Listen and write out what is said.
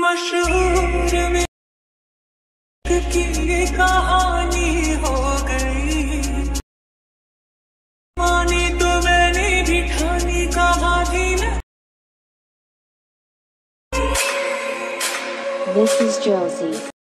मशहूर में की ये कहानी हो गई, मानी तो मैंने भी ठानी कहा थी ना। This is Josie.